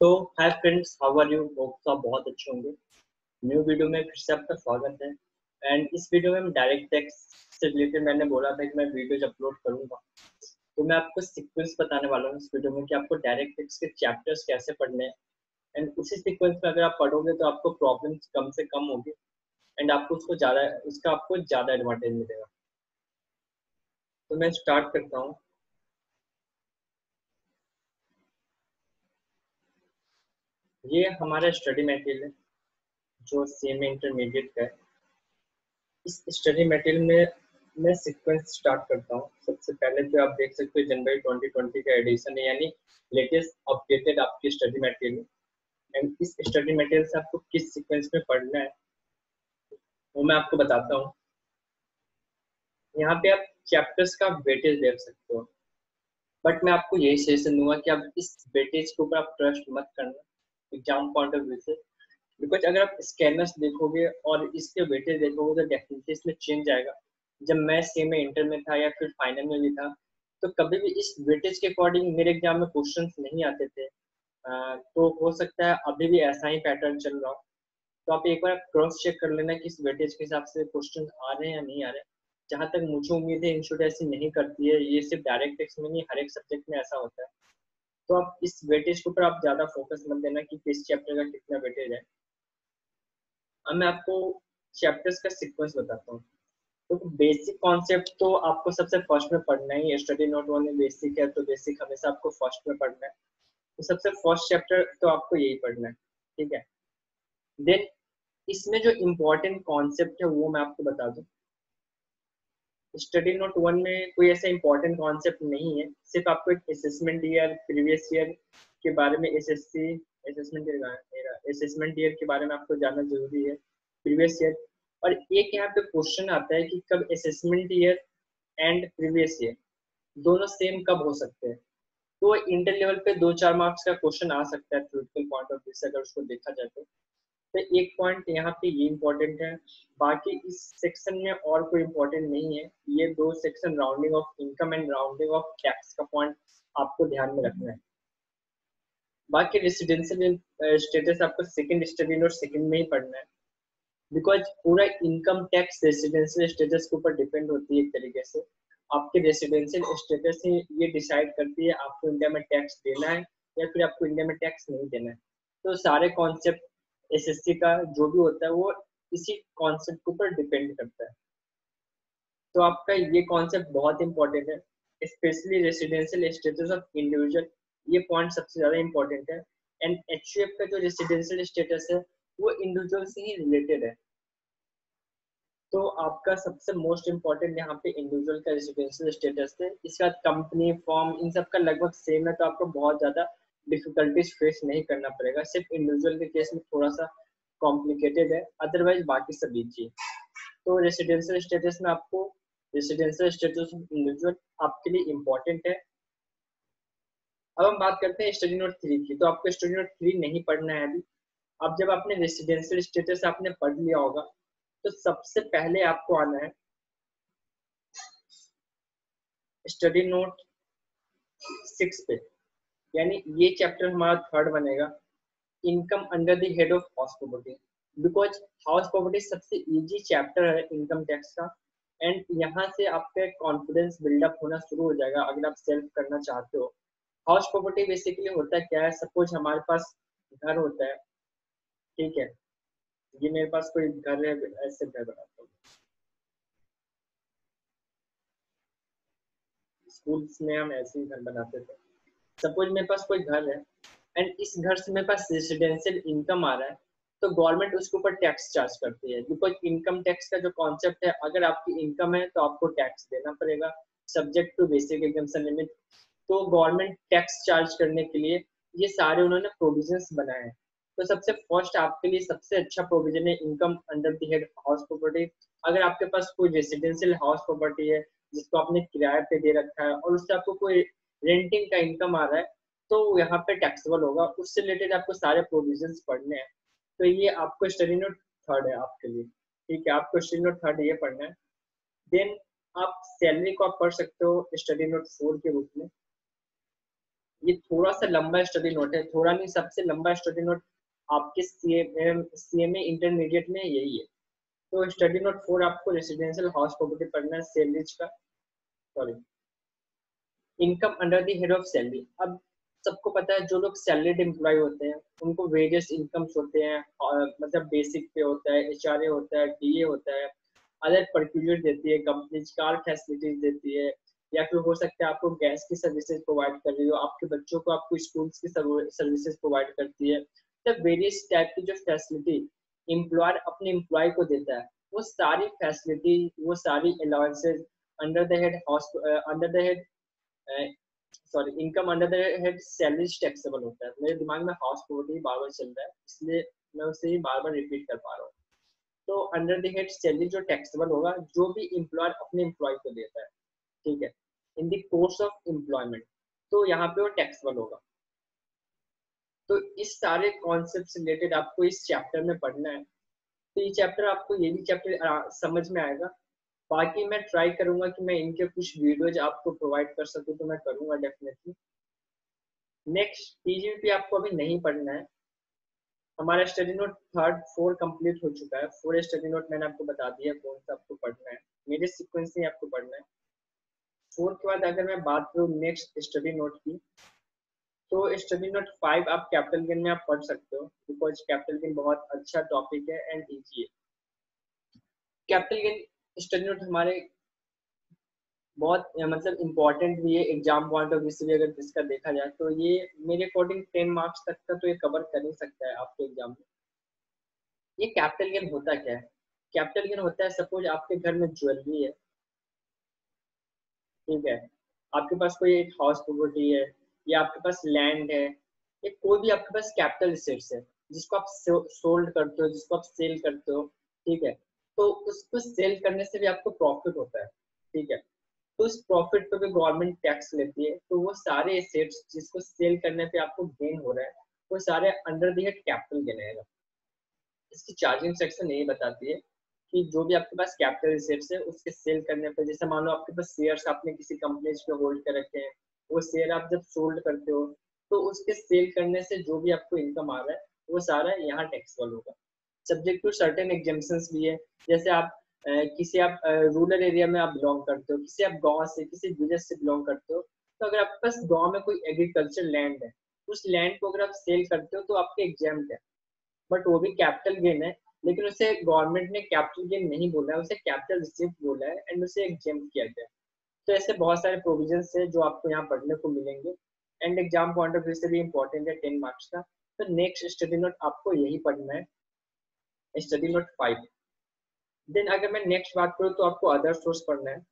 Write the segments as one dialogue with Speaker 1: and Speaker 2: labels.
Speaker 1: तो hi friends, how are you? Hope तो आप बहुत अच्छे होंगे। न्यू वीडियो में फिर से आपका स्वागत है। एंड इस वीडियो में डायरेक्ट टेक्स्ट से रिलेटेड मैंने बोला था कि मैं वीडियोज अपलोड करूंगा, तो मैं आपको सीक्वेंस बताने वाला हूँ इस वीडियो में कि आपको डायरेक्ट टेक्स्ट के चैप्टर्स कैसे पढ़ने हैं। एंड उसी सीक्वेंस में अगर आप पढ़ोगे तो आपको प्रॉब्लम्स कम से कम होगी एंड आपको आपको ज़्यादा एडवांटेज मिलेगा। तो मैं स्टार्ट करता हूँ। ये हमारा स्टडी मटेरियल है जो सेमी इंटरमीडिएट का है। इस स्टडी मटेरियल में मैं सीक्वेंस स्टार्ट करता हूँ। सबसे पहले तो आप देख सकते हो जनवरी 2020 का एडिशन है, यानी लेटेस्ट अपडेटेड आपकी स्टडी मटेरियल। एंड इस स्टडी मटेरियल से आपको किस सीक्वेंस में पढ़ना है वो मैं आपको बताता हूँ। यहाँ पे आप चैप्टर्स का वेटेज देख सकते हो, बट मैं आपको यही सजेशन दूंगा कि आप इस वेटेज के ऊपर आप ट्रस्ट मत करना एग्जाम पॉइंट ऑफ व्यू से। बिकॉज अगर आप स्कैनर्स देखोगे और इसके वेटेज देखोगे तो डेफिनेटली इसमें चेंज आएगा। जब मैं सेम में इंटर में था या फिर फाइनल में भी था, तो कभी भी इस वेटेज के अकॉर्डिंग मेरे एग्जाम में क्वेश्चंस नहीं आते थे। तो हो सकता है अभी भी ऐसा ही पैटर्न चल रहा हो। तो आप एक बार क्रॉस चेक कर लेना कि इस वेटेज के हिसाब से क्वेश्चन आ रहे हैं या नहीं आ रहे हैं। जहाँ तक मुझे उम्मीद है इंस्टीट्यूट ऐसी नहीं करती है, ये सिर्फ डायरेक्ट टेक्स्ट में नहीं, हर एक सब्जेक्ट में ऐसा होता है। तो आप इस वेटेज के ऊपर आप ज्यादा फोकस मत देना कि किस चैप्टर का कितना वेटेज है। अब मैं आपको चैप्टर्स का सीक्वेंस बताता हूँ। तो बेसिक कॉन्सेप्ट तो आपको सबसे फर्स्ट में पढ़ना ही है। स्टडी नोट वन में बेसिक है, तो बेसिक हमेशा आपको फर्स्ट में पढ़ना है। तो सबसे फर्स्ट चैप्टर तो आपको यही पढ़ना है, ठीक है। देन इसमें जो इम्पोर्टेंट कॉन्सेप्ट है वो मैं आपको बता दूं। स्टडी नोट वन में कोई ऐसा इम्पोर्टेंट कॉन्सेप्ट नहीं है, सिर्फ आपको एक असेसमेंट ईयर, प्रीवियस ईयर के बारे में, एसएससी असेसमेंट ईयर के बारे में आपको जानना जरूरी है, प्रीवियस ईयर। और एक यहाँ पे क्वेश्चन आता है कि कब assessment year and previous year दोनों सेम कब हो सकते हैं। तो इंटर लेवल पे 2-4 मार्क्स का क्वेश्चन आ सकता है थ्योरेटिकल पॉइंट ऑफ व्यू से, अगर उसको देखा जाए तो एक पॉइंट यहाँ पे ये इम्पोर्टेंट है। बाकी इस सेक्शन में और कोई इम्पोर्टेंट नहीं है। ये दो section rounding off income and rounding off tax का पॉइंट आपको ध्यान में रखना है। बाकी रेसिडेंशियल स्टेटस आपको सेकंड स्टडी नोट सेकंड में ही पढ़ना है। बिकॉज पूरा इनकम टैक्स रेसिडेंशियल स्टेटस के ऊपर डिपेंड होती है एक तरीके से। आपके रेसिडेंशियल स्टेटस ही ये डिसाइड करती है आपको इंडिया में टैक्स देना है या फिर आपको इंडिया में टैक्स नहीं देना है। तो सारे कॉन्सेप्ट एसएससी का जो भी होता है वो इसी कॉन्सेप्ट के ऊपर डिपेंड करता है। तो आपका ये कॉन्सेप्ट बहुत इंपॉर्टेंट है, specially residential status of individual. ये पॉइंट सबसे ज्यादा इंपॉर्टेंट है। एंड एचयूएफ का जो रेसिडेंशियल स्टेटस है वो इंडिविजुअल से ही रिलेटेड है। तो आपका सबसे मोस्ट इम्पोर्टेंट यहाँ पे इंडिविजुअल का रेसिडेंशियल स्टेटस है। इसका कंपनी फॉर्म इन सब का लगभग सेम है, तो आपको बहुत ज्यादा डिफिकल्टीज फेस नहीं करना पड़ेगा। सिर्फ इंडिविजुअल के केस में थोड़ा सा कॉम्प्लिकेटेड है, अदरवाइज बाकी सब इजी है। तो रेसिडेंशियल स्टेटस में आपको रेसिडेंशियल स्टेटस ऑफ इंडिविजुअल आपके लिए इम्पोर्टेंट है। अब हम बात करते हैं स्टडी नोट 3 की। तो आपको स्टडी नोट 3 नहीं पढ़ना है अभी। अब जब आपने रेसिडेंशियल स्टेटस आपने पढ़ लिया होगा, तो सबसे पहले आपको आना है स्टडी नोट 6 पे, यानी ये चैप्टर हमारा थर्ड बनेगा, income under the head of house property. Because house property सबसे इजी चैप्टर है इनकम टैक्स का। एंड यहाँ से आपका कॉन्फिडेंस बिल्डअप होना शुरू हो जाएगा अगर आप सेल्फ करना चाहते हो। हाउस प्रॉपर्टी बेसिकली होता है क्या है, सपोज हमारे पास घर होता है, ठीक है। ये मेरे पास कोई घर है, ऐसे घर बनाता हूँ। स्कूल्स में हम ऐसे ही घर बनाते थे। सपोज मेरे पास कोई घर है एंड इस घर से मेरे पास रेसिडेंशियल इनकम आ रहा है, तो गवर्नमेंट उसके ऊपर टैक्स चार्ज करती है। बिकॉज इनकम टैक्स का जो कॉन्सेप्ट है, अगर आपकी इनकम है तो आपको टैक्स देना पड़ेगा, subject to basic exemption limit. तो गवर्नमेंट टैक्स चार्ज करने के लिए ये सारे उन्होंने प्रोविजंस बनाए हैं। तो सबसे फर्स्ट आपके लिए सबसे अच्छा प्रोविजन है income under the head house property. अगर आपके पास कोई रेसिडेंशियल हाउस प्रॉपर्टी है जिसको आपने किराए पे दे रखा है और उससे आपको कोई रेंटिंग का इनकम आ रहा है, तो यहाँ पे टैक्सेबल होगा। उससे रिलेटेड आपको सारे प्रोविजंस पढ़ने हैं। तो ये आपको स्टडी नोट थर्ड है आपके लिए, ठीक है। आपको स्टडी नोट थर्ड ये पढ़ना है। देन आप सैलरी को आप पढ़ सकते हो स्टडी नोट 4 के रूप में। ये थोड़ा सा लंबा स्टडी नोट है, थोड़ा नहीं सबसे लंबा स्टडी नोट आपके सीएमए इंटरमीडिएट में यही है। तो स्टडी नोट 4 आपको रेसिडेंशियल हाउस प्रॉपर्टी पढ़ना है, सैलरीज का, sorry, income under the head of salary. अब सबको पता है जो लोग सैलरीड एम्प्लॉय होते हैं उनको वेरियस इनकम्स होते हैं, मतलब बेसिक पे होता है, एचआरए होता है, डीए होता है, अदर पर्क्यूलर देती है कंपनी, कार फैसिलिटीज देती है, या फिर हो सकता है आपको गैस की सर्विसेज प्रोवाइड कर रही हो, आपके बच्चों को आपको स्कूल्स की सर्विसेज प्रोवाइड करती है। मतलब वेरियस टाइप की जो फैसिलिटी एम्प्लॉयर अपने एम्प्लॉय को देता है, वो सारी फैसिलिटी, वो सारी allowances under the head under the head sorry income under the head salary taxable होता है। मेरे दिमाग में हाउस प्रॉपर्टी बार बार चल रहा है, इसलिए मैं उसे ही बार बार रिपीट कर पा रहा हूँ। तो अंडर द हेड सैलरी जो टैक्सेबल होगा, जो भी एम्प्लॉयर अपने एम्प्लॉय को देता है, ठीक है, in the course of employment, तो यहाँ पे वो टैक्सेबल होगा। तो इस सारे कॉन्सेप्ट से रिलेटेड आपको इस चैप्टर में पढ़ना है। तो ये चैप्टर आपको, ये भी चैप्टर समझ में आएगा। बाकी मैं ट्राई करूंगा कि मैं इनके कुछ वीडियोज आपको प्रोवाइड कर सकूं, तो मैं करूंगा डेफिनेटली। नेक्स्ट पीजीपी आपको अभी नहीं पढ़ना है, हमारा स्टडी नोट 4 कंप्लीट हो चुका है। 4 स्टडी नोट मैंने आपको बता दिया कौन सा आपको पढ़ना है, मेरे सीक्वेंस से आपको पढ़ना है। 4 के बाद अगर मैं बात करूँ नेक्स्ट स्टडी नोट की, तो स्टडी नोट 5 आप कैपिटल गेन में आप पढ़ सकते हो, बिकॉज कैपिटल गेन बहुत अच्छा टॉपिक है एंड इजी है। कैपिटल गेन स्टडी नोट हमारे बहुत मतलब इम्पोर्टेंट भी है एग्जाम पॉइंट ऑफ व्यू से भी, अगर इसका देखा जाए तो ये मेरे अकॉर्डिंग 10 मार्क्स तक का तो ये कवर कर ही सकता है आपके एग्जाम में। ये कैपिटल गेन होता क्या है? कैपिटल गेन होता है, सपोज आपके घर में ज्वेलरी है, ठीक है, आपके पास कोई एक हाउस प्रॉपर्टी है, या आपके पास लैंड है, या कोई भी आपके पास कैपिटल एसेट्स है जिसको आप सोल्ड करते हो, जिसको आप सेल करते हो, ठीक है, तो उसको सेल करने से भी आपको प्रॉफिट होता है, ठीक है, तो उस प्रॉफिट पे भी गवर्नमेंट टैक्स लेती है। तो वो सारे एसेट्स जिसको सेल करने पे आपको गेन हो रहा है, वो सारे under the head capital gain है। इसकी चार्जिंग सेक्शन यही बताती है कि जो भी आपके पास कैपिटल एसेट्स है उसके सेल करने पे, जैसे मान लो आपके पास शेयर्स आपने किसी कंपनी पे होल्ड कर रखे हैं, वो शेयर आप जब सोल्ड करते हो, तो उसके सेल करने से जो भी आपको इनकम आ रहा है वो सारा यहाँ टैक्सेबल होगा, सब्जेक्ट टू सर्टेन एग्जाम्पशंस भी है। जैसे आप किसी आप रूरल एरिया में आप बिलोंग करते हो, किसी आप गांव से, किसी विलेज से बिलोंग करते हो, तो अगर आपके पास गांव में कोई एग्रीकल्चर लैंड है, उस लैंड को अगर आप सेल करते हो तो आपके एग्जाम है, बट वो भी कैपिटल गेन है, लेकिन उसे गवर्नमेंट ने कैपिटल गेन नहीं बोला है, उसे कैपिटल रिसीव बोला है एंड उसे एग्जाम किया गया। तो ऐसे बहुत सारे प्रोविजंस है जो आपको यहाँ पढ़ने को मिलेंगे and exam point of view से भी इंपॉर्टेंट है 10 मार्क्स का। तो नेक्स्ट स्टडी नोट आपको यही पढ़ना है, स्टडी नोट 5। देन अगर मैं नेक्स्ट बात करूँ तो आपको अदर सोर्स पढ़ना है।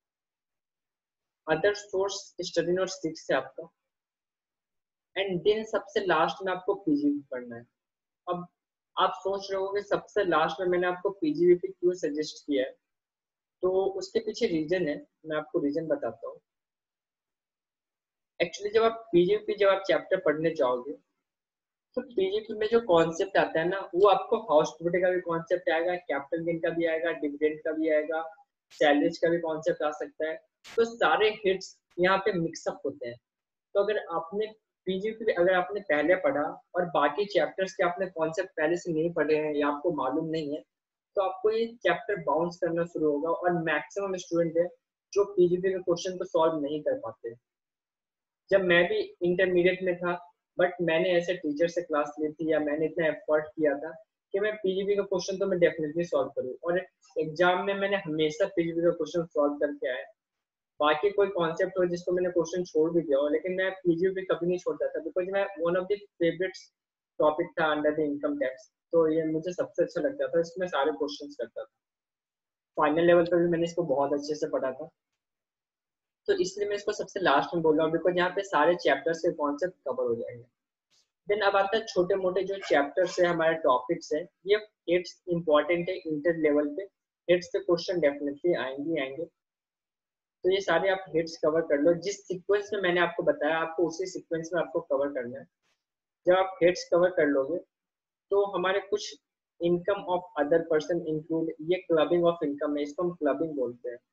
Speaker 1: अदर सोर्स स्टडी नोट 6 है आपका, एंड देन सबसे लास्ट में आपको पीजीबी पढ़ना है। अब आप सोच रहे हो कि सबसे लास्ट में मैंने आपको पीजीबीपी क्यों सजेस्ट किया है, तो उसके पीछे रीजन है, मैं आपको रीजन बताता हूँ। एक्चुअली जब आप पीजीबीपी जब आप चैप्टर पढ़ने जाओगे, तो पीजीबीपी में जो कॉन्सेप्ट आता है ना, वो आपको हाउस प्रॉपर्टी का भी कॉन्सेप्ट आएगा, कैपिटल गेन का भी आएगा, डिविडेंड का भी आएगा, सैलरीज का भी कॉन्सेप्ट आ सकता है। तो सारे हिट्स यहाँ पे मिक्सअप होते हैं। तो अगर आपने पीजीपी अगर आपने पहले पढ़ा और बाकी चैप्टर्स के आपने कॉन्सेप्ट पहले से नहीं पढ़े हैं या आपको मालूम नहीं है, तो आपको ये चैप्टर बाउंस करना शुरू होगा, और मैक्सिमम स्टूडेंट है जो पीजीपी के क्वेश्चन को सॉल्व नहीं कर पाते। जब मैं भी इंटरमीडिएट में था, बट मैंने ऐसे टीचर से क्लास ली थी या मैंने इतना एफर्ट किया था कि मैं पीजीपी का क्वेश्चन तो मैं डेफिनेटली सॉल्व करूँ, और एग्जाम में मैंने हमेशा पीजीपी का क्वेश्चन सॉल्व करके आया। बाकी कोई कॉन्सेप्ट हो जिसको मैंने क्वेश्चन छोड़ भी दिया हो, लेकिन मैं पीजीपी कभी नहीं छोड़ता था, बिकॉज मैं one of the favourite topic था अंडर द इनकम टैक्स, तो ये मुझे सबसे अच्छा लगता था, इसमें सारे क्वेश्चंस करता था। फाइनल लेवल पर भी मैंने इसको बहुत अच्छे से पढ़ा था, तो इसलिए मैं इसको सबसे लास्ट में बोल रहा हूँ, बिकॉज यहाँ पे सारे चैप्टर्स के कॉन्सेप्ट कवर हो जाएंगे। देन अब आता है छोटे मोटे जो चैप्टर्स है, हमारे टॉपिक्स है, ये हिट्स इंपॉर्टेंट है इंटर लेवल पे, हिट्स पे क्वेश्चन डेफिनेटली आएंगे आएंगे। तो ये सारे आप हिट्स कवर कर लो, जिस सीक्वेंस में मैंने आपको बताया आपको उसी सीक्वेंस में आपको कवर करना है। जब आप हिट्स कवर कर लोगे, तो हमारे कुछ income of other person include, ये क्लबिंग ऑफ इनकम है, इसको हम क्लबिंग बोलते हैं।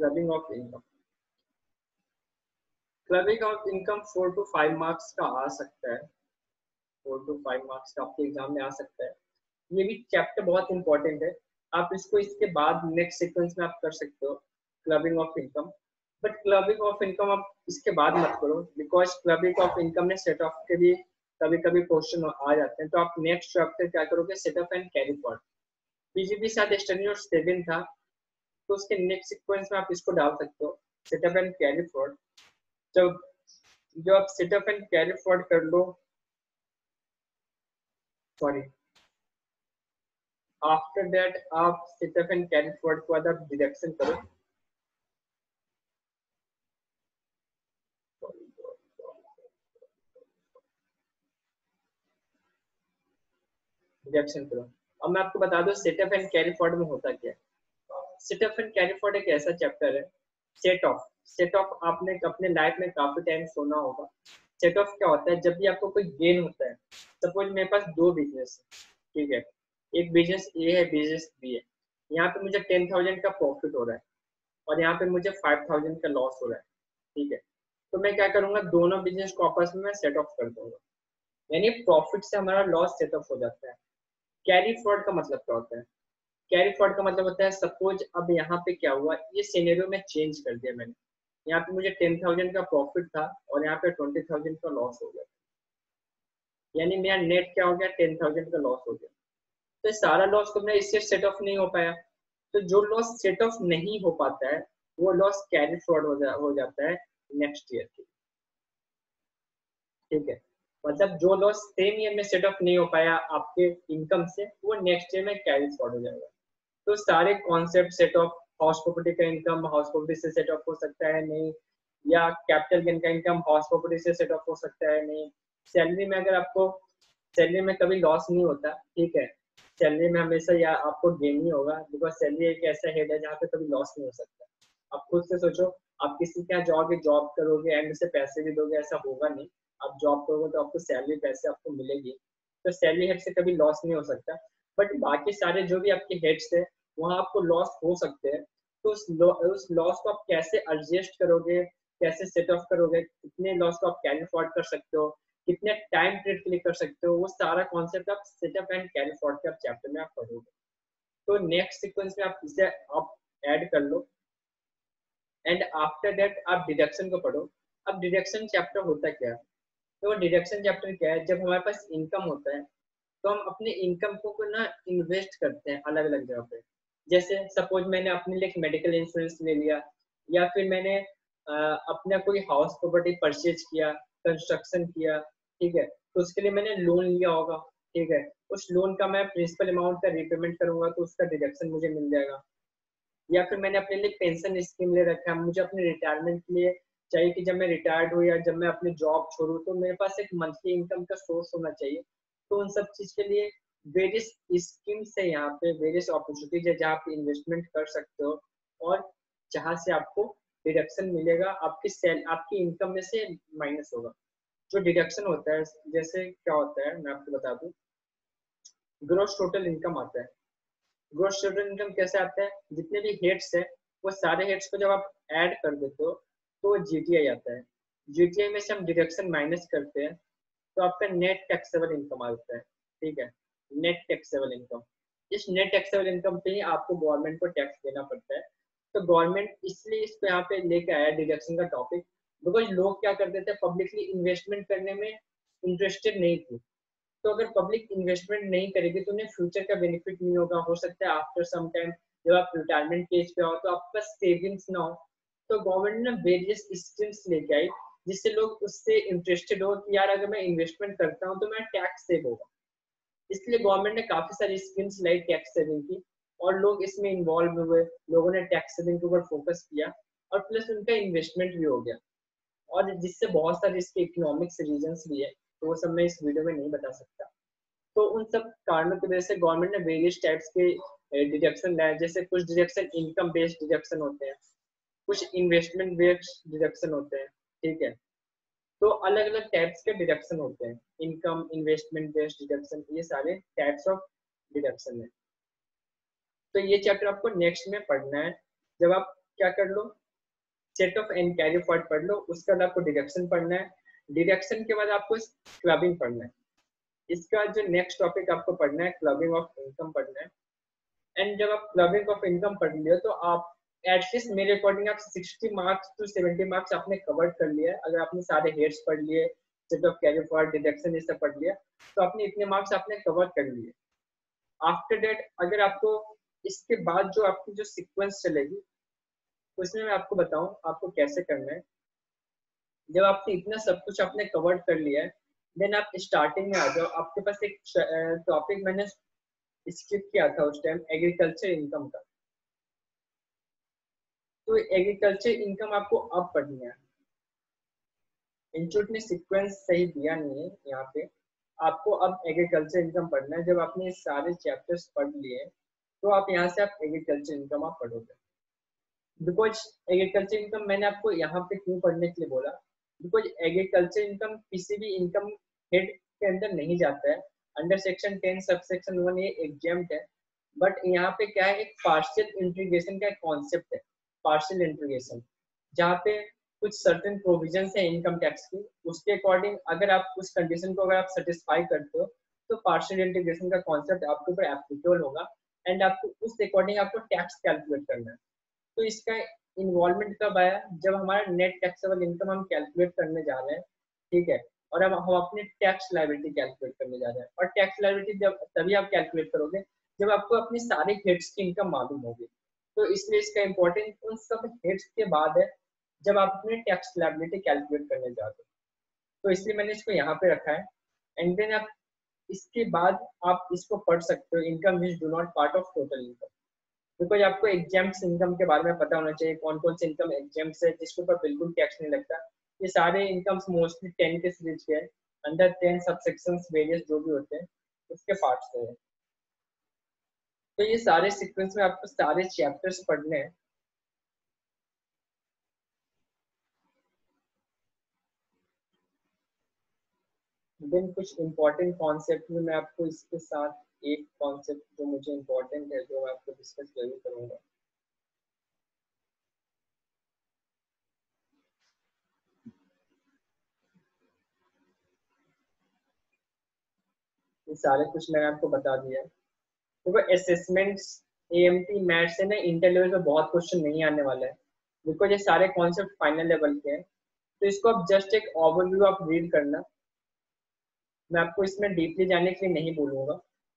Speaker 1: Clubbing of income, clubbing of income 4 to 5 marks का आ सकता है, 4 to 5 मार्क्स का आपके एग्जाम में आ सकता है। ये भी चैप्टर बहुत इंपॉर्टेंट है, आप इसको इसके बाद नेक्स्ट सीक्वेंस में आप कर सकते हो clubbing of income. But clubbing of income आप इसके बाद मत करो, बिकॉज क्लबिंग ऑफ इनकम में सेट ऑफ के भी कभी कभी क्वेश्चन आ जाते हैं। तो आप नेक्स्ट चैप्टर क्या करोगे, setup and carry forward. PGP साथ स्टडी नोट 7 था, तो उसके नेक्स्ट सीक्वेंस में आप इसको डाल सकते हो, सेटअप एंड कैरी फॉरवर्ड। जब जो आप सेटअप एंड कैरी फॉरवर्ड कर लो, सॉरी, आफ्टर दैट आप सेटअप एंड कैरी फॉरवर्ड के बाद आप डिडक्शन करो, डिडक्शन करो। अब मैं आपको बता दूं सेटअप एंड कैरी फॉरवर्ड में होता क्या है। सेटअप एंड कैरी फॉरवर्ड एक ऐसा चैप्टर है, सेट ऑफ, सेट ऑफ आपने अपने लाइफ में काफी टाइम सुना होगा। सेट ऑफ क्या होता है, जब भी आपको कोई गेन होता है, सपोज मेरे पास 2 बिजनेस है, ठीक है, एक बिजनेस ए है, बिजनेस बी है, यहाँ पे मुझे 10,000 का प्रॉफिट हो रहा है और यहाँ पे मुझे 5,000 का लॉस हो रहा है, ठीक है। तो मैं क्या करूंगा, दोनों बिजनेस को आपस में सेट ऑफ कर दूंगा, यानी प्रॉफिट से हमारा लॉस सेट ऑफ हो जाता है। कैरी फॉरवर्ड का मतलब क्या होता है, कैरी फॉरवर्ड का मतलब होता है सपोज अब यहाँ पे क्या हुआ, ये सिनेरियो में चेंज कर दिया मैंने, यहाँ पे मुझे 10,000 का प्रॉफिट था और यहाँ पे 20,000 का लॉस हो गया, यानी मेरा नेट क्या हो गया, 10,000 का लॉस हो गया। तो सारा लॉस तो मेरा इससे सेट ऑफ नहीं हो पाया, तो जो लॉस सेट ऑफ नहीं हो पाता है वो लॉस कैरी फॉरवर्ड हो जाता है नेक्स्ट ईयर के, ठीक है। मतलब जो लॉस सेम ईयर में सेट ऑफ नहीं हो पाया आपके इनकम से, वो नेक्स्ट ईयर में कैरी फॉरवर्ड हो जाएगा। तो सारे concept set off, house property का इनकम हाउस प्रॉपर्टी से सेट ऑफ हो सकता है नहीं, या कैपिटल गेन का इनकम हाउस प्रॉपर्टी से सेट ऑफ हो सकता है नहीं। सैलरी में अगर आपको, सैलरी में कभी लॉस नहीं होता, ठीक है, सैलरी में हमेशा या आपको गेन ही होगा, बिकॉज सैलरी एक ऐसा हेड है जहाँ पे कभी लॉस नहीं हो सकता। आप खुद से सोचो, आप किसी के यहाँ जाओगे, जॉब करोगे एंड से पैसे भी दोगे, ऐसा होगा नहीं। आप जॉब करोगे तो आपको सैलरी पैसे आपको मिलेगी, तो सैलरी हेड से कभी लॉस नहीं हो सकता। बट बाकी सारे जो भी आपके हेड्स है वहाँ आपको लॉस हो सकते हैं, तो उस लॉस को आप कैसे एडजस्ट करोगे, कैसे सेट ऑफ करोगे, कितने लॉस को आप कैरी फॉरवर्ड कर सकते हो, कितने टाइम पीरियड के लिए कर सकते हो, वो सारा कॉन्सेप्ट आप सेटअप एंड कैरी फॉरवर्ड के आप चैप्टर में आप पढ़ोगे। तो नेक्स्ट सीक्वेंस में आप इसे आप ऐड कर लो एंड आफ्टर दैट आप डिडक्शन को पढ़ो। अब डिडक्शन चैप्टर होता क्या है, तो डिडक्शन चैप्टर क्या है, जब हमारे पास इनकम होता है तो हम अपने इनकम को ना इन्वेस्ट करते हैं अलग अलग जगह पे। जैसे सपोज मैंने अपने लिए एक मेडिकल इंश्योरेंस ले लिया, या फिर मैंने अपना कोई हाउस प्रॉपर्टी परचेज किया, कंस्ट्रक्शन किया, ठीक है, तो उसके लिए मैंने लोन लिया होगा, ठीक है, उस लोन का मैं प्रिंसिपल अमाउंट का रीपेमेंट करूंगा तो उसका डिडक्शन मुझे मिल जाएगा। या फिर मैंने अपने लिए पेंशन स्कीम ले रखा है, मुझे अपने रिटायरमेंट के लिए चाहिए कि जब मैं रिटायर्ड हूँ या जब मैं अपनी जॉब छोड़ू तो मेरे पास एक मंथली इनकम का सोर्स होना चाहिए। तो उन सब चीज के लिए वेरियस स्कीम्स है, यहाँ पे वेरियस अपॉर्चुनिटीज है जहाँ आप इन्वेस्टमेंट कर सकते हो और जहाँ से आपको डिडक्शन मिलेगा, आपकी सेल आपकी इनकम में से माइनस होगा। जो डिडक्शन होता है, जैसे क्या होता है मैं आपको बता दूं, ग्रोस टोटल इनकम आता है। ग्रोस टोटल इनकम कैसे आता है, जितने भी हेड्स है वो सारे हेड्स को जब आप ऐड कर देते हो तो जीटीआई आता है। जीटीआई में से हम डिडक्शन माइनस करते हैं तो आपका नेट टैक्सेबल इनकम आता है, ठीक है, नेट टैक्सेबल इनकम। इस नेट टैक्सेबल इनकम पे ही आपको गवर्नमेंट को टैक्स देना पड़ता है। तो गवर्नमेंट इसलिए इस पे यहाँ पे लेके आया डिडक्शन का टॉपिक, बिकॉज लोग क्या करते थे, पब्लिकली इन्वेस्टमेंट करने में इंटरेस्टेड नहीं थे। तो अगर पब्लिक इन्वेस्टमेंट नहीं करेगी तो उन्हें फ्यूचर का बेनिफिट नहीं होगा। हो सकता है आफ्टर सम टाइम जब आप रिटायरमेंट एज पे हो तो आपके पास सेविंग्स ना हो, तो गवर्नमेंट ने वेरियस स्कीम्स लेके आई जिससे लोग उससे इंटरेस्टेड हो कि यार अगर मैं इन्वेस्टमेंट करता हूँ तो मेरा टैक्स सेव होगा। इसलिए गवर्नमेंट ने काफी सारी स्कीम्स लाई टैक्स सेविंग की, और लोग इसमें इन्वॉल्व हुए, लोगों ने टैक्स सेविंग के ऊपर फोकस किया और प्लस उनका इन्वेस्टमेंट भी हो गया। और जिससे बहुत सारे इसके इकोनॉमिक्स रीजंस भी है, तो वो सब मैं इस वीडियो में नहीं बता सकता। तो उन सब कारणों की वजह से गवर्नमेंट ने वेरियस टाइप्स के डिडक्शन लाए, जैसे कुछ डिडक्शन इनकम बेस्ड डिडक्शन होते हैं, कुछ इन्वेस्टमेंट बेस्ड डिडक्शन होते हैं, ठीक है। तो अलग अलग टाइप्स के डिडक्शन होते हैं, इनकम, इन्वेस्टमेंट बेस्ड डिडक्शन, ये सारे टाइप्स ऑफ डिडक्शन है। तो ये चैप्टर आपको नेक्स्ट में पढ़ना है, जब आप क्या कर लो, set off and carry forward पढ़ लो, उसके बाद आपको डिडक्शन पढ़ना है, डिडक्शन के बाद आपको क्लबिंग पढ़ना है, इसके बाद जो नेक्स्ट टॉपिक आपको पढ़ना है क्लबिंग ऑफ इनकम पढ़ना है। एंड जब आप क्लबिंग ऑफ इनकम पढ़ लियो तो आप एटलीस्ट मेरे अकॉर्डिंग आप 60 मार्क्स टू 70 मार्क्स आपने कवर कर लिया है। अगर आपने सारे हेड्स पढ़ लिए, set off carry forward, deduction ये सब पढ़ लिया, तो आपने इतने मार्क्स आपने कवर कर लिए। आफ्टर दैट अगर आपको इसके बाद जो आपकी जो सीक्वेंस चलेगी उसमें मैं आपको बताऊं आपको कैसे करना है। जब आपने इतना सब कुछ आपने कवर कर लिया है, देन आप स्टार्टिंग में आ जाओ। आपके पास एक टॉपिक मैंने स्किप किया था उस टाइम, एग्रीकल्चर इनकम का। तो एग्रीकल्चर इनकम आपको अब पढ़नी है। इंस्टीट्यूट ने सीक्वेंस सही दिया नहीं है यहाँ पे। आपको अब एग्रीकल्चर इनकम पढ़ना है। जब आपने सारे चैप्टर्स पढ़ लिए तो आप यहाँ से आप एग्रीकल्चर इनकम आप पढ़ोगे। बिकॉज एग्रीकल्चर इनकम मैंने आपको यहाँ पे क्यों पढ़ने के लिए बोला, बिकॉज एग्रीकल्चर इनकम किसी भी इनकम हेड के अंदर नहीं जाता है। अंडर सेक्शन 10 सब सेक्शन 1 ये एग्जाम्प्ट है, बट यहाँ पे क्या है, एक पार्शियल इंटीग्रेशन का कॉन्सेप्ट है। पार्शियल इंटीग्रेशन जहाँ पे कुछ सर्टेन प्रोविजंस है इनकम टैक्स की, उसके अकॉर्डिंग अगर आप उस कंडीशन को अगर आप सेटिस्फाई करते हो तो पार्शियल इंटीग्रेशन का कॉन्सेप्ट आपके ऊपर एप्लीकेबल होगा एंड आपको उस अकॉर्डिंग आपको टैक्स कैलकुलेट करना है। तो इसका इन्वॉल्वमेंट कब आया, जब हमारा नेट टैक्सेबल इनकम हम कैलकुलेट करने जा रहे हैं, ठीक है, और अब हम अपनी टैक्स लायबिलिटी कैलकुलेट करने जा रहे हैं। और टैक्स लायबिलिटी जब तभी आप कैलकुलेट करोगे जब आपको अपनी सारे हेड्स की इनकम मालूम होगी। तो इसलिए इसका इम्पोर्टेंस उन सब हेड्स के बाद है जब आप अपनी टैक्स लायबिलिटी कैलकुलेट करने जाते हो। तो इसलिए मैंने इसको यहाँ पे रखा है। एंड देन आप इसके बाद आप इसको पढ़ सकते हो, income which do not part of total income. Because आपको एग्जाम्स इनकम के बारे में पता होना चाहिए, कौन कौन से इनकम एग्जाम्स है जिसके ऊपर बिल्कुल टैक्स नहीं लगता। ये सारे इनकम्स मोस्टली 10 के सीरीज के हैं, अंडर 10 सबसेक्शंस वेरियस जो भी होते हैं उसके पार्ट्स से है। तो ये सारे सीक्वेंस में आपको सारे चैप्टर्स पढ़ने हैं। देन कुछ इंपॉर्टेंट कॉन्सेप्ट में मैं आपको इसके साथ एक कॉन्सेप्ट जो मुझे इंपॉर्टेंट है जो मैं आपको डिस्कस जरूर करूंगा। ये सारे कुछ मैंने आपको बता दिया है। तो असेसमेंट्स एएमटी मैथ से ना इंटर लेवल पे बहुत क्वेश्चन नहीं आने वाला है, बिकॉज ये सारे कॉन्सेप्ट फाइनल लेवल के हैं। तो इसको आप जस्ट एक ओवरव्यू आप रीड करना, मैं आपको इसमें डीपली जाने के लिए नहीं बोलूंगा।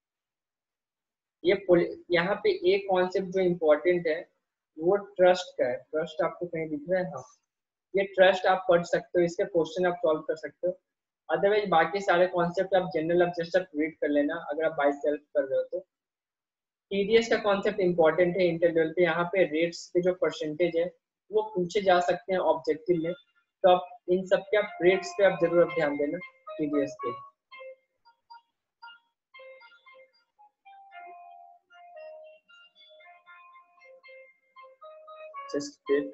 Speaker 1: ये यहाँ पे एक कॉन्सेप्ट जो इम्पोर्टेंट है वो ट्रस्ट का है। ट्रस्ट आपको कहीं दिख रहा है? हाँ, ये ट्रस्ट आप पढ़ सकते हो, इसके क्वेश्चन आप सॉल्व कर सकते हो। अदरवाइज बाकी सारे कॉन्सेप्ट आप जनरल आप जस्ट आप रीड कर लेना अगर आप बाय सेल्फ कर रहे हो तो। टीडीएस का कॉन्सेप्ट इंपॉर्टेंट है इंटर लेवल पे। यहाँ पे रेट्स के जो परसेंटेज है वो पूछे जा सकते हैं ऑब्जेक्टिव में, तो आप इन सब के आप रेट्स पे आप जरूर ध्यान देना टीडीएस पे। Just wait.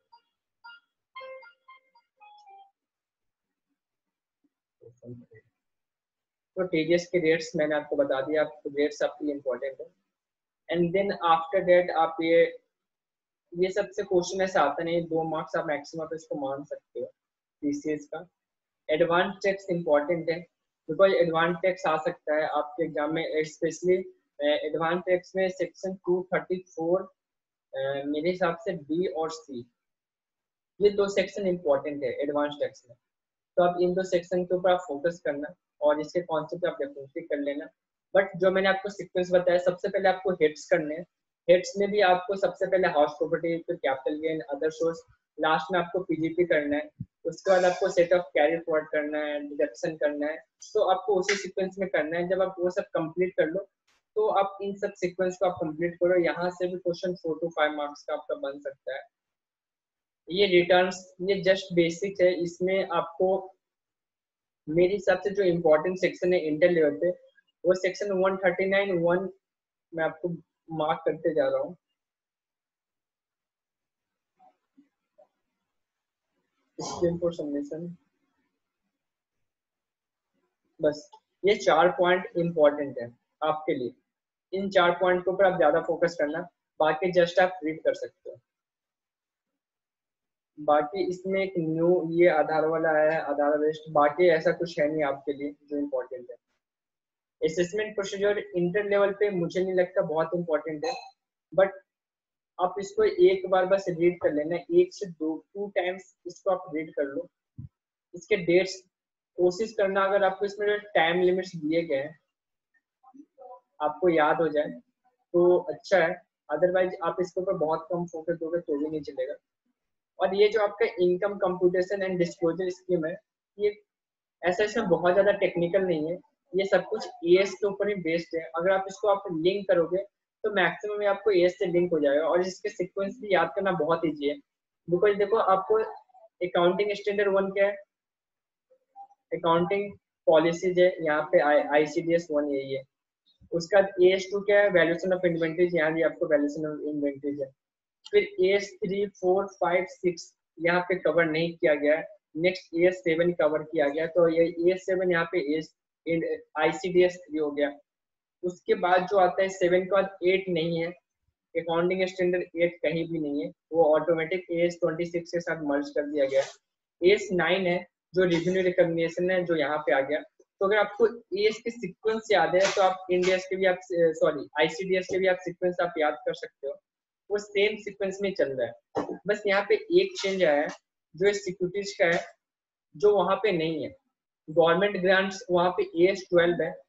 Speaker 1: तो टीडीएस के रेट्स मैंने आपको बता दिया, आप रेट्स आपके लिए इंपॉर्टेंट है। एंड देन आफ्टर दैट आप ये सबसे क्वेश्चन ऐसा आता नहीं, 2 मार्क्स आप मैक्सिमम इसको मान सकते हो टीसीएस का। एडवांस टैक्स इंपॉर्टेंट है बिकॉज एडवांस टैक्स आ सकता है आपके एग्जाम में, स्पेशली एडवांस टैक्स में सेक्शन 234 मेरे हिसाब से बी और सी, ये 2 सेक्शन इंपॉर्टेंट है एडवांस टैक्स में। तो आप इन 2 सेक्शन के ऊपर आप फोकस करना और इसके कॉन्सेप्ट आप डेफिनेटली कर लेना। बट जो मैंने आपको सीक्वेंस बताया, सबसे पहले आपको हेड्स करने हैं। हेड्स में भी आपको सबसे पहले हाउस प्रॉपर्टी, फिर capital gain, other source, last में आपको पीजीपी करना है। उसके बाद आपको सेट ऑफ कैरी फॉरवर्ड करना है, डिडक्शन करना है। तो आपको उसी सीक्वेंस में करना है। जब आप वो सब कंप्लीट कर लो तो आप इन सब सीक्वेंस को आप कंप्लीट करो, यहाँ से भी क्वेश्चन 4 to 5 मार्क्स का आपका बन सकता है। ये रिटर्न्स ये जस्ट बेसिक है, इसमें आपको मेरे हिसाब से जो इम्पोर्टेंट सेक्शन है इंटर लेवल पे वो सेक्शन 139(1) मैं आपको मार्क करते जा रहा हूँ। स्क्रीन फॉर सबमिशन, बस ये 4 पॉइंट इम्पोर्टेंट है आपके लिए। इन 4 पॉइंट के ऊपर आप ज्यादा फोकस करना, बाकी जस्ट आप रीड कर सकते हो। बाकी इसमें एक न्यू ये आधार वाला आया है, आधार बेस्ड, बाकी ऐसा कुछ है नहीं आपके लिए जो इम्पोर्टेंट है। असेसमेंट प्रोसीजर इंटर लेवल पे मुझे नहीं लगता बहुत इंपॉर्टेंट है, बट आप इसको एक बार बस रीड कर लेना, एक से टू टाइम्स इसको आप रीड कर लो। इसके डेट्स कोशिश करना, अगर आपको इसमें जो टाइम लिमिट्स दिए गए हैं आपको याद हो जाए तो अच्छा है, अदरवाइज आप इसके ऊपर बहुत कम फोकस दोगे तो भी नहीं चलेगा। और ये जो आपका income computation and disclosure scheme है, ये ऐसा इसमें बहुत ज़्यादा टेक्निकल नहीं है, ये सब कुछ एएस के ऊपर ही बेस्ड है। अगर आप इसको आप लिंक करोगे तो मैक्सिमम आपको एएस से लिंक हो जाएगा, और इसके सीक्वेंस भी याद करना बहुत ईजी है। बिकॉज देखो आपको अकाउंटिंग स्टैंडर्ड 1 क्या है, अकाउंटिंग पॉलिसीज है, यहाँ पे ICDS 1 यही है। उसका AS2 क्या है, वैल्यूएशन ऑफ इन्वेंटरीज, यहाँ भी आपको वैल्यूएशन ऑफ इन्वेंटरीज है। फिर AS3, 4, 5, 6 यहाँ पे कवर नहीं किया गया है, नेक्स्ट AS7 कवर किया गया, तो ये AS7 यहाँ पे ICDS 3 हो गया। उसके बाद जो आता है 7 के बाद 8 नहीं है, अकाउंटिंग स्टैंडर्ड 8 कहीं भी नहीं है, वो ऑटोमेटिक AS26 के साथ मर्ज कर दिया गया। AS9 है जो रेवेन्यू रिकॉग्निशन है, जो यहाँ पे आ गया। तो अगर आपको एएस के सीक्वेंस याद है तो आप इंडियस के भी आप सॉरी ICDS के भी आप सीक्वेंस आप याद कर सकते हो, वो सेम सीक्वेंस में चल रहा है। बस यहाँ पे एक चेंज आया है जो सिक्योरिटीज का है, जो वहां पे नहीं है। गवर्नमेंट ग्रांट्स वहां पे AS12 है,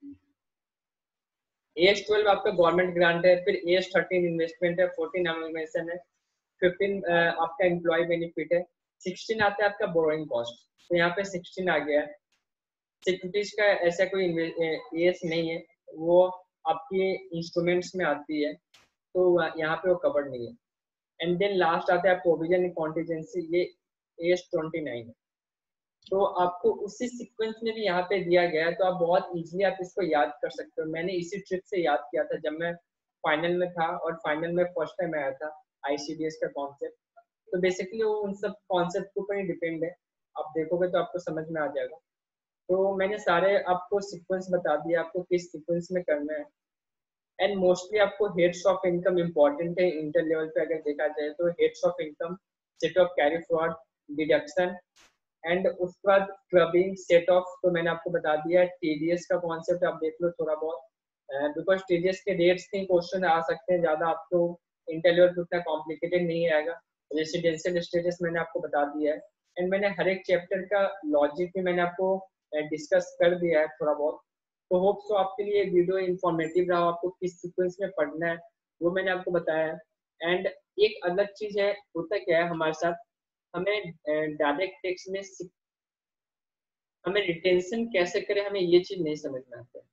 Speaker 1: AS12 आपका गवर्नमेंट ग्रांट है। फिर AS13 इन्वेस्टमेंट है, 14 एमोनेशन है, 15 आपका एम्प्लॉय बेनिफिट है, 16 आता है आपका बोरोइंग कॉस्ट, तो यहाँ पे 16 आ गया है। सिक्योरिटीज का ऐसा कोई एएस नहीं है, वो आपके इंस्ट्रूमेंट्स में आती है, तो यहाँ पे वो कवर्ड नहीं है। एंड देन लास्ट आता है प्रोविजन कॉन्टीजेंसी, ये AS29 है। तो आपको उसी सीक्वेंस में भी यहाँ पे दिया गया है, तो आप बहुत इजीली आप इसको याद कर सकते हो। मैंने इसी ट्रिक से याद किया था जब मैं फाइनल में था, और फाइनल में फर्स्ट टाइम आया था ICDS का कॉन्सेप्ट। तो बेसिकली वो उन सब कॉन्सेप्ट के ऊपर ही डिपेंड है, आप देखोगे तो आपको समझ में आ जाएगा। तो मैंने सारे आपको सीक्वेंस बता दिया, आपको किस सीक्वेंस में करना है। एंड मोस्टली आपको हेड्स ऑफ इनकम इम्पॉर्टेंट है इंटर लेवल पे, अगर देखा जाए तो heads of income, set off carry forward, deduction, and उसके बाद क्लबिंग, सेट ऑफ, तो मैंने आपको बता दिया। TDS का कॉन्सेप्ट आप देख लो थोड़ा बहुत, बिकॉज TDS के रेट्स के क्वेश्चन आ सकते हैं ज़्यादा, आपको इंटर लेवल पे उतना कॉम्प्लिकेटेड नहीं आएगा। रेसिडेंशियल स्टेटस मैंने आपको बता दिया है, एंड मैंने हर एक चैप्टर का लॉजिक भी मैंने आपको डिस्कस कर दिया है थोड़ा बहुत। तो होप सो आपके लिए वीडियो इंफॉर्मेटिव रहा, आपको किस सीक्वेंस में पढ़ना है वो मैंने आपको बताया है। एंड एक अलग चीज है, होता क्या है हमारे साथ, हमें डायरेक्ट टेक्स्ट में हमें रिटेंशन कैसे करें, हमें ये चीज नहीं समझ में आता है।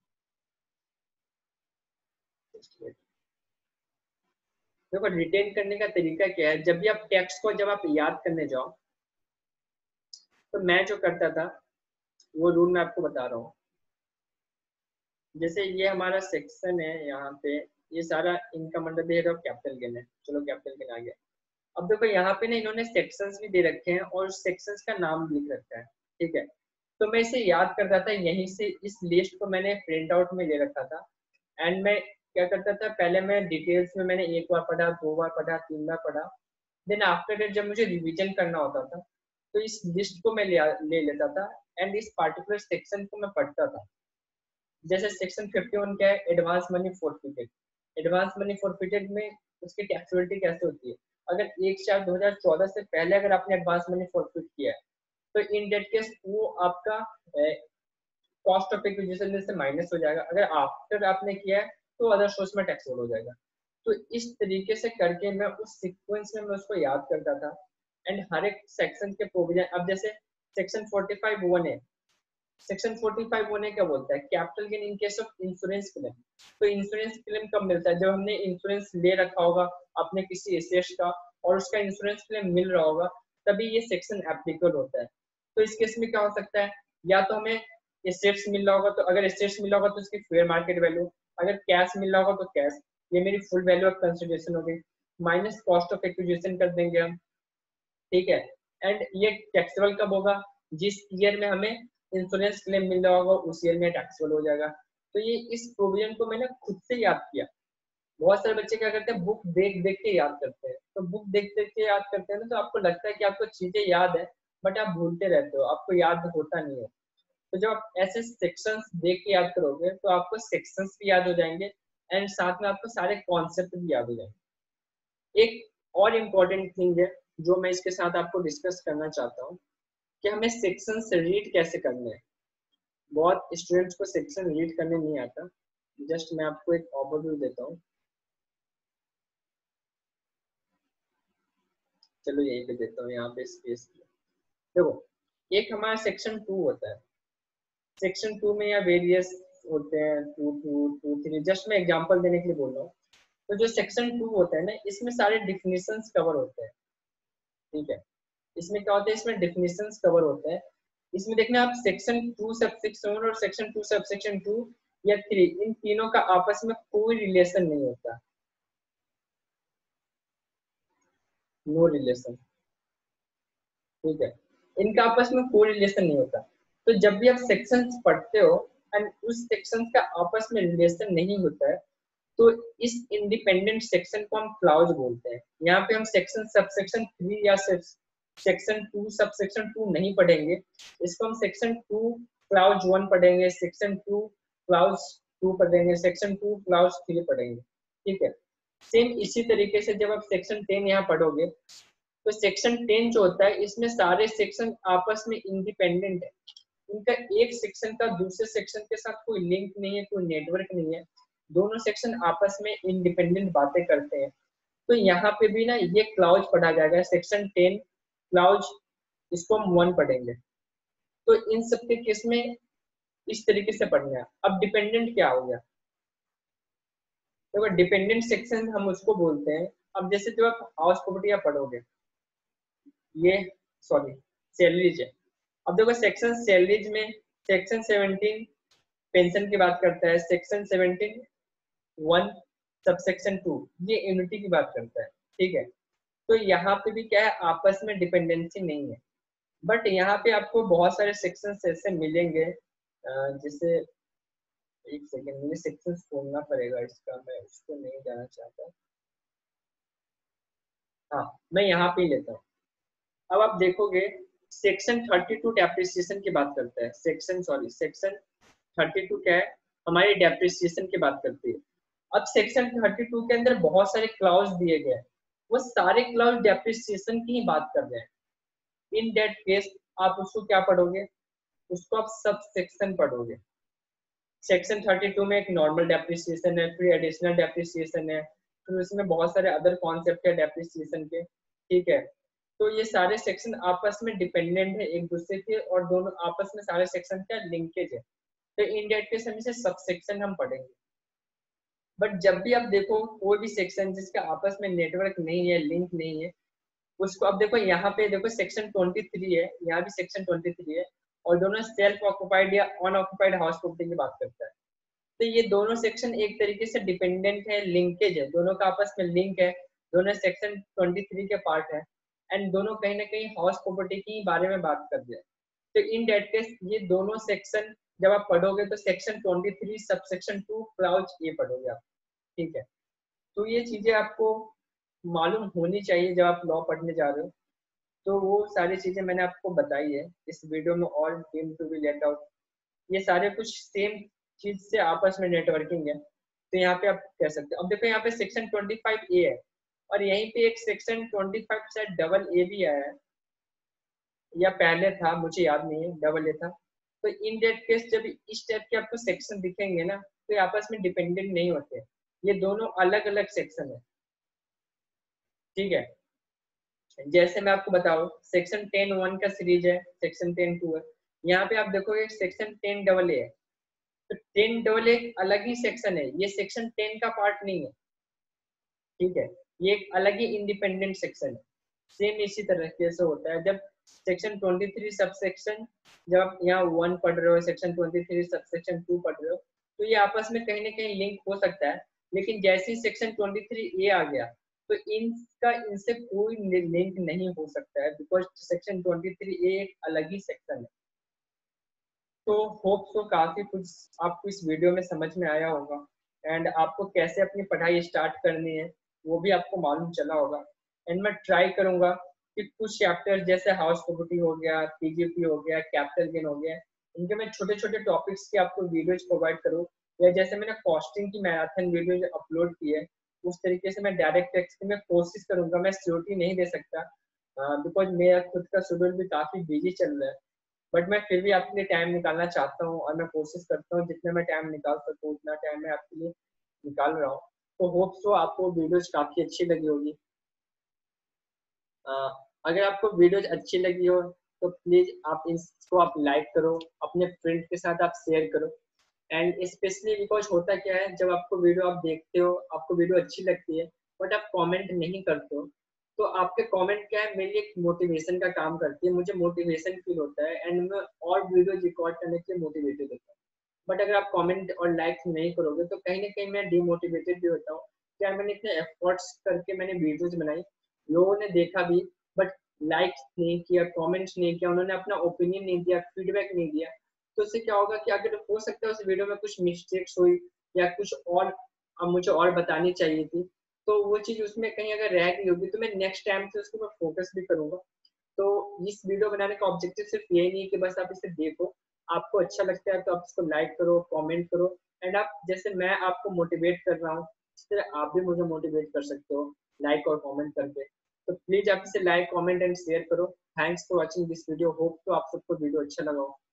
Speaker 1: देखो रिटेन करने का तरीका क्या है, जब भी आप टेक्स्ट को जब आप याद करने जाओ, तो मैं जो करता था वो रूल मैं आपको बता रहा हूँ। जैसे ये हमारा सेक्शन है, यहाँ पे ये सारा income under the head of capital gain है, चलो कैपिटल गेन आ गया। अब देखो यहाँ पे ना इन्होंने सेक्शंस भी दे रखे हैं और सेक्शंस का नाम भी लिख रखा है, ठीक है। तो मैं इसे याद करता था यहीं से, इस लिस्ट को मैंने प्रिंट आउट में ले रखा था। एंड मैं क्या करता था, पहले मैं डिटेल्स में मैंने एक बार पढ़ा, 2 बार पढ़ा, 3 बार पढ़ा। देन आफ्टर डेट जब मुझे रिविजन करना होता था तो इस लिस्ट को मैं ले लेता था, एंड इस पार्टिकुलर सेक्शन को मैं पढ़ता था। जैसे सेक्शन 51 क्या है, advance money forfeited. Advance money forfeited में उसकी टैक्सेबिलिटी कैसे होती है, अगर 1/4/2014 से पहले अगर आपने एडवांस मनी फॉरफिट किया है तो इन डेट केस वो आपका कॉस्ट ऑफ एक्विजिशन से माइनस हो जाएगा। अगर आफ्टर आपने किया है तो अदर सोर्स में टैक्सेबल हो जाएगा। तो इस तरीके से करके मैं उस सीक्वेंस में मैं उसको याद करता था। एंड हर एक सेक्शन के प्रोविजन, अब जैसे सेक्शन 45(1) है, सेक्शन 45(1) क्या बोलता है, capital gain in case of insurance claim. तो इंश्योरेंस क्लेम कब मिलता है, जब हमने इंश्योरेंस ले रखा होगा अपने किसी एसेट्स का और उसका इंश्योरेंस क्लेम मिल रहा होगा, तभी ये सेक्शन एप्लीकेबल होता है। तो इस केस में क्या हो सकता है, या तो हमें एसेट्स मिल रहा होगा, तो अगर एसेट्स मिल रहा होगा तो उसकी फेयर मार्केट वैल्यू, अगर कैश मिल रहा होगा तो कैश, ये मेरी फुल वैल्यू ऑफ कंसिडरेशन हो गई, माइनस कॉस्ट ऑफ एक्विजिशन कर देंगे हम, ठीक है। एंड ये टैक्सेबल कब होगा, जिस ईयर में हमें इंश्योरेंस क्लेम मिल रहा होगा उस ईयर में टैक्सेबल हो जाएगा। तो ये इस प्रोविजन को मैंने खुद से याद किया, बहुत सारे बच्चे क्या करते हैं, बुक देख देख के याद करते हैं। तो बुक देख देख के याद करते हैं ना, तो आपको लगता है कि आपको चीजें याद है, बट आप भूलते रहते हो, आपको याद होता नहीं है। तो जब आप ऐसे सेक्शंस देख के याद करोगे तो आपको सेक्शंस भी याद हो जाएंगे, एंड साथ में आपको सारे कॉन्सेप्ट भी याद हो जाएंगे। एक और इम्पोर्टेंट थिंग है जो मैं इसके साथ आपको डिस्कस करना चाहता हूँ, कि हमें सेक्शंस रीड कैसे करने हैं। बहुत स्टूडेंट्स को सेक्शन रीड करने नहीं आता। जस्ट मैं आपको एक ओवरव्यू देता हूँ। चलो यहीं पे देता हूँ, यहाँ पे स्पेस। देखो, एक हमारा सेक्शन 2 होता है। सेक्शन 2 में या वेरियस होते हैं, 2, 2, 2, 3, जस्ट मैं एग्जांपल देने के लिए बोल रहा हूँ। तो जो सेक्शन 2 होता है ना, इसमें सारे डिफिनीशंस कवर होते हैं। ठीक है, इसमें क्या होता है, इसमें डिफिनीशंस कवर होते हैं। इसमें देखना आप सेक्शन 2 सबसेक्शन 1 और सेक्शन 2 सबसेक्शन 2 या 3, इन तीनों का आपस में कोई रिलेशन नहीं होता। No relation. ठीक है, इनका आपस में कोई रिलेशन नहीं होता। तो जब भी आप सेक्शंस पढ़ते हो एंड उस सेक्शन का आपस में रिलेशन नहीं होता है, तो इस इंडिपेंडेंट सेक्शन को हम क्लाउज बोलते हैं। यहाँ पे हम सेक्शन सबसेक्शन 3 या सेक्शन 2 सबसेक्शन 2 नहीं पढ़ेंगे। इसको हम सेक्शन 2 क्लाउज 1 पढ़ेंगे, सेक्शन 2 क्लाउज 2 पढ़ेंगे, सेक्शन 2 क्लाउज 3 पढ़ेंगे। ठीक है, सेम इसी तरीके से जब आप सेक्शन 10 यहाँ पढ़ोगे, तो सेक्शन 10 जो होता है, इसमें सारे सेक्शन आपस में इंडिपेंडेंट है। इनका एक सेक्शन का दूसरे सेक्शन के साथ कोई लिंक नहीं है, कोई नेटवर्क नहीं है। दोनों सेक्शन आपस में इंडिपेंडेंट बातें करते हैं। तो यहाँ पे भी ना ये क्लाउज पढ़ा जाएगा, सेक्शन 10 क्लाउज, इसको हम 1 पढ़ेंगे। तो इन सब के केस में इस तरीके से पढ़ना है। अब डिपेंडेंट क्या हो गया, तो डिपेंडेंट सेक्शन हम उसको बोलते हैं। अब जैसे जो आप हाउस प्रॉपर्टी पढ़ोगे, ये सॉरी सैलरीज है। अब देखो सेक्शन सैलरीज में सेक्शन 17 पेंशन की बात करता है, सेक्शन 17 1 सबसेक्शन 2 ये इम्यूनिटी की बात करता है। ठीक है, तो यहाँ पे भी क्या है, आपस में डिपेंडेंसी नहीं है। बट यहाँ पे आपको बहुत सारे सेक्शन ऐसे मिलेंगे, जैसे एक सेकेंड, मुझे सेक्शन खोलना पड़ेगा इसका, मैं उसको नहीं जाना चाहता। हाँ, मैं यहाँ पे ही लेता हूँ। अब आप देखोगे सेक्शन 32 डेप्रिसिएशन की बात करता है। सेक्शन 32 क्या है, हमारी डेप्रिसिएशन की बात करती है। अब सेक्शन 32 के अंदर बहुत सारे क्लाउज दिए गए हैं, वो सारे क्लाउज डेप्रिसिएशन की ही बात कर रहे हैं। इन दैट केस आप उसको क्या पढ़ोगे, उसको आप सब सेक्शन पढ़ोगे। सेक्शन 32 में एक नॉर्मल डेप्रिसिएशन है, फिर एडिशनल डेप्रिसिएशन है, फिर उसमें बहुत सारे अदर कॉन्सेप्ट है डेप्रिसिएशन के। ठीक है, तो ये सारे सेक्शन आपस में डिपेंडेंट है एक दूसरे के, और दोनों आपस में सारे सेक्शन का लिंकेज है। तो इन दैट केस हम इसे सब सेक्शन हम पढ़ेंगे। बट जब भी आप देखो कोई भी सेक्शन जिसका आपस में नेटवर्क नहीं है, लिंक नहीं है, उसको अब देखो यहाँ पे देखो सेक्शन 23 है, यहाँ भी सेक्शन 23 है, और दोनों सेल्फ ऑक्युपाइड या अनऑक्युपाइड हाउस प्रॉपर्टी की बात करता है। तो ये दोनों सेक्शन एक तरीके से डिपेंडेंट है, लिंकेज है, दोनों का आपस में लिंक है, दोनों सेक्शन 23 के पार्ट है, एंड दोनों कहीं ना कहीं हाउस प्रॉपर्टी के बारे में बात कर रहे हैं। तो इन डेट केस ये दोनों सेक्शन जब आप पढ़ोगे तो सेक्शन 23 सबसेक्शन 2 क्लाउज ए पढ़ोगे आप। ठीक है, तो ये चीजें आपको मालूम होनी चाहिए जब आप लॉ पढ़ने जा रहे हो। तो वो सारी चीजें मैंने आपको बताई है इस वीडियो में, और deem to be let out, ये सारे कुछ सेम चीज से आपस में नेटवर्किंग है। तो यहाँ पे आप कह सकते हो। अब देखो यहाँ पे सेक्शन 25A है, और यहीं पे एक सेक्शन 25 शायद डबल ए भी आया है, या पहले था मुझे याद नहीं है, डबल ए था। तो इन डेट केस जब इस टाइप के आपको सेक्शन दिखेंगे ना, तो ये आपस में डिपेंडेंट नहीं होते, ये दोनों अलग अलग सेक्शन है। ठीक है, जैसे मैं आपको बताऊं, सेक्शन 10(1) का सीरीज है, सेक्शन 10(2) है। यहाँ पे आप देखोगे सेक्शन 10AA है। तो 10AA एक अलग ही सेक्शन है, ये सेक्शन 10 का पार्ट नहीं है। ठीक है, ये एक अलग ही इंडिपेंडेंट सेक्शन है। सेम इसी तरीके से होता है जब सेक्शन 23 सबसेक्शन, जब आप यहाँ 1 पढ़ रहे हो, सेक्शन 23 सबसेक्शन 2 पढ़ रहे हो, तो ये आपस में कहीं ना कहीं लिंक हो सकता है। लेकिन जैसे ही सेक्शन 23A आ गया, तो इनका इनसे कोई लिंक नहीं हो सकता है, बिकॉज सेक्शन 23A एक अलग ही सेक्शन है। तो होप सो काफी कुछ आपको इस वीडियो में समझ में आया होगा। एंड आपको कैसे अपनी पढ़ाई स्टार्ट करनी है वो भी आपको मालूम चला होगा। एंड मैं ट्राई करूंगा कि कुछ चैप्टर जैसे हाउस प्रॉपर्टी हो गया, पीजीपी हो गया, कैपिटल गेन हो गया, इनके मैं छोटे छोटे टॉपिक्स की आपको वीडियोज प्रोवाइड करूँ, या जैसे मैंने कॉस्टिंग की मैराथन वीडियो अपलोड की है उस तरीके से मैं डायरेक्ट टेक्स्ट में कोशिश करूंगा। मैं श्योरिटी नहीं दे सकता बिकॉज मेरा खुद का शेड्यूल भी काफी बिजी चल रहा है, बट मैं फिर भी आपके लिए टाइम निकालना चाहता हूँ और मैं कोशिश करता हूँ जितना मैं टाइम निकाल सकूँ उतना टाइम मैं आपके लिए निकाल रहा हूँ। तो होप सो आपको वीडियोज काफी अच्छी लगी होगी। अ, अगर आपको वीडियोज अच्छी लगी हो तो प्लीज आप इसको आप लाइक करो, अपने फ्रेंड के साथ आप शेयर करो। एंड स्पेशली बिकॉज होता क्या है, जब आपको वीडियो आप देखते हो, आपको वीडियो अच्छी लगती है बट आप कमेंट नहीं करते हो, तो आपके कमेंट क्या है मेरी एक मोटिवेशन का काम करती है, मुझे मोटिवेशन फील होता है एंड मैं और वीडियो रिकॉर्ड करने के लिए मोटिवेटेड होता हूँ। बट अगर आप कमेंट और लाइक नहीं करोगे तो कहीं ना कहीं मैं डिमोटिवेटेड भी होता हूँ। क्या मैंने इतने एफर्ट्स करके मैंने वीडियोज बनाई, लोगों ने देखा भी, बट लाइक नहीं किया, कमेंट्स नहीं किया, उन्होंने अपना ओपिनियन नहीं दिया, फीडबैक नहीं दिया, तो उससे क्या होगा कि अगर हो सकता है उस वीडियो में कुछ मिस्टेक्स हुई या कुछ और मुझे और बतानी चाहिए थी, तो वो चीज़ उसमें कहीं अगर रह गई होगी तो मैं नेक्स्ट टाइम से उसको मैं फोकस भी करूंगा। तो इस वीडियो बनाने का ऑब्जेक्टिव सिर्फ यही नहीं है कि बस आप इसे देखो, आपको अच्छा लगता है तो आप इसको लाइक करो, कमेंट करो, एंड आप जैसे मैं आपको मोटिवेट कर रहा हूँ इस तरह आप भी मुझे मोटिवेट कर सकते हो लाइक और कमेंट करके। तो प्लीज आप इसे लाइक, कमेंट एंड शेयर करो। Thanks for watching this video, hope तो आप सबको वीडियो अच्छा लगा हो।